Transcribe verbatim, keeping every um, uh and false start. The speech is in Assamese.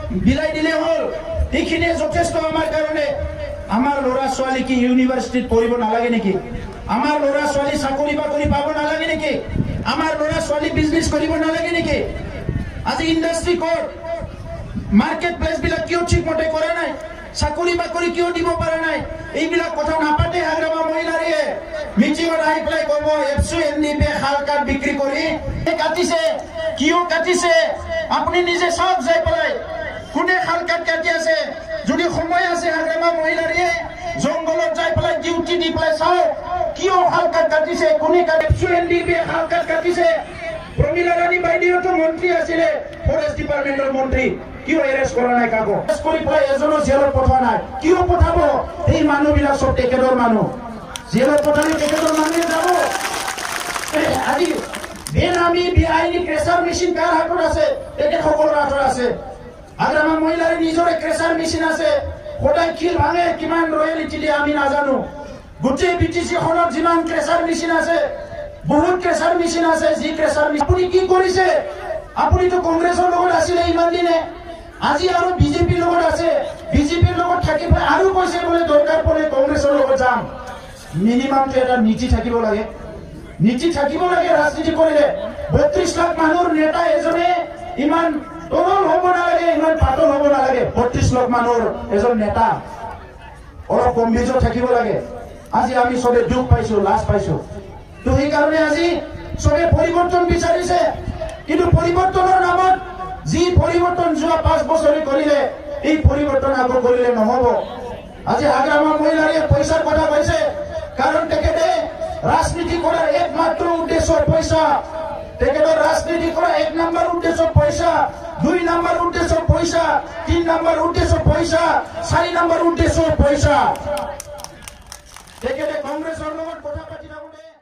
বিলাই দিলে হল এইখিনিয়ে যথেষ্ট আমাৰ কাৰণে আমাৰ ল'ৰা ছোৱালী কি ইউনিভাৰ্চিটিত পঢ়িব নালাগে নেকি আমাৰ ল'ৰা ছোৱালী চাকৰি বাকৰি পাব নালাগে নেকি আমাৰ ল'ৰা ছোৱালী বিজনেছ কৰিব নালাগে নেকি আজি ইণ্ডাষ্ট্ৰি কোড মাৰ্কেট প্লেচ বিলাক কিয় ঠিকমতে কৰা নাই চাকৰি বাকৰি কিয় দিব পৰা নাই এইবিলাক কথা নাপাতে হাগ্ৰামা মহিলাৰে মিটিঙত আহি পেলাই ক'ব এফচি এনডিপি খাল কাট বিক্ৰী কৰি কাটিছে কিয় কাটিছে আপুনি নিজে চাওক যাই পেলাই কোনে খাল কাট কাটি আছে যদি সময় আছে হাগ্ৰামা মহিলাৰে জংগলত যাই পেলাই ডিউটি দি পেলাই চাওক কিয় খাল কাট কাটিছে কোনে এফচি এনডিপি খাল কাট কাটিছে প্ৰমীলা ৰাণী বাইদেউতো মন্ত্ৰী আছিলে ফৰেষ্ট ডিপাৰ্টমেণ্টৰ মন্ত্ৰী কিয় এৰেষ্ট কৰা নাই কাকো এৰেষ্ট কৰি পেলাই এজনো জেলত পঠোৱা নাই কিয় পঠাব এই মানুহবিলাক চব তেখেতৰ মানুহ জেলত পঠালে তেখেতৰ মানুহে যাব আজি বেনামী বেআইনী ক্ৰেচাৰ মেচিন কাৰ হাতত আছে তেখেত সকলৰ হাতত আছে হাগ্ৰামা মহিলাৰ নিজৰে ক্ৰেচাৰ মেচিন আছে সদায় শিল ভাঙে কিমান ৰয়েলিটি দিয়ে আমি নাজানো গোটেই বি টি চি খনত যিমান ক্ৰেচাৰ মেচিন আছে বহুত ক্ৰেচাৰ মেচিন আছে যি ক্ৰেচাৰ আপুনি কি কৰিছে আপুনিতো কংগ্ৰেছৰ লগত আছিলে ইমান দিনে আজি আৰু বিজেপিৰ লগত আছে বিজেপিৰ লগত থাকি আৰু কৈছে বোলে দৰকাৰ পৰে কংগ্ৰেছৰ লগত যাম মিনিমামটো এটা নীতি থাকিব লাগে নীতি থাকিব লাগে ৰাজনীতি কৰিলে বত্ৰিশ লাখ মানুহৰ নেতা এজনে ইমান তৰল হ'ব নালাগে ইমান পাতল হ'ব নালাগে বত্ৰিশ লাখ মানুহৰ এজন নেতা অলপ গম্ভীৰ্য থাকিব লাগে আজি আমি চবে দুখ পাইছো লাজ পাইছো তো সেইকাৰণে আজি চবে পৰিৱৰ্তন বিচাৰিছে কিন্তু পৰিৱৰ্তনৰ নামত যি পৰিৱৰ্তন যোৱা পাঁচ বছৰে কৰিলে এই পৰিৱৰ্তন আকৌ কৰিলে নহব আজি হাগ্ৰামা মহিলাৰে পইচাৰ কথা কৈছে কাৰণ তেখেতে ৰাজনীতি কৰাৰ একমাত্ৰ উদ্দেশ্য পইচা তেখেতৰ ৰাজনীতি কৰা এক নম্বৰ উদ্দেশ্য পইচা দুই নম্বৰ উদ্দেশ্য পইচা তিন নম্বৰ উদ্দেশ্য পইচা চাৰি নম্বৰ উদ্দেশ্য পইচা তেখেতে কংগ্ৰেছৰ লগত কথা পাতি থাকোঁতে